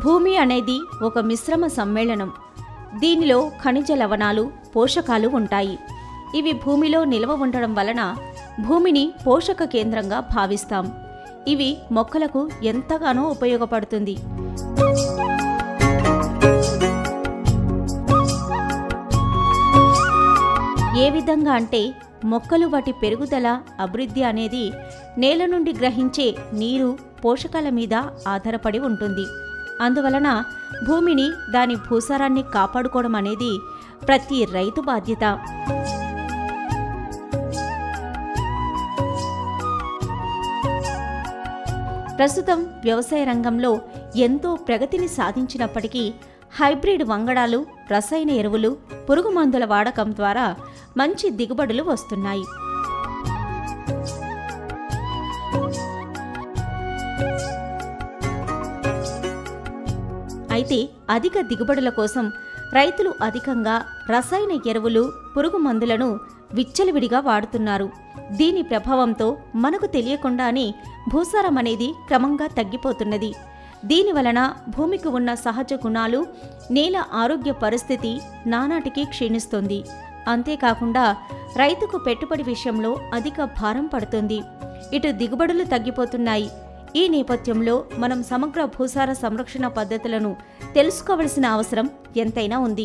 భూమి అనేది ఒక మిశ్రమ సమ్మేళనం. దీనిలో ఖనిజ లవణాలు, పోషకాలు ఉంటాయి. ఇవి భూమిలో నిల్వ ఉండడం వలన భూమిని పోషక కేంద్రంగా భావిస్తాం. ఇవి మొక్కలకు ఎంతగానో ఉపయోగపడుతుంది. ఏ విధంగా అంటే మొక్కలు వాటి పెరుగుదల, అభివృద్ధి అనేది నేల నుండి గ్రహించే నీరు, పోషకాల మీద ఆధారపడి ఉంటుంది. అందువలన భూమిని, దాని భూసారాన్ని కాపాడుకోవడం అనేది ప్రతి రైతు బాధ్యత. ప్రస్తుతం వ్యవసాయ రంగంలో ఎంతో ప్రగతిని సాధించినప్పటికీ హైబ్రిడ్ వంగడాలు, రసాయన ఎరువులు, పురుగు మందుల వాడకం ద్వారా మంచి దిగుబడులు వస్తున్నాయి. అయితే అధిక దిగుబడుల కోసం రైతులు అధికంగా రసాయన ఎరువులు, పురుగు మందులను విచ్చలవిడిగా వాడుతున్నారు. దీని ప్రభావంతో మనకు తెలియకుండానే భూసారం అనేది క్రమంగా తగ్గిపోతున్నది. దీనివలన భూమికి ఉన్న సహజ గుణాలు, నేల ఆరోగ్య పరిస్థితి నానాటికి క్షీణిస్తుంది. అంతేకాకుండా రైతుకు పెట్టుబడి విషయంలో అధిక భారం పడుతుంది. ఇటు దిగుబడులు తగ్గిపోతున్నాయి. ఈ నేపథ్యంలో మనం సమగ్ర భూసార సంరక్షణ పద్ధతులను తెలుసుకోవలసిన అవసరం ఎంతైనా ఉంది.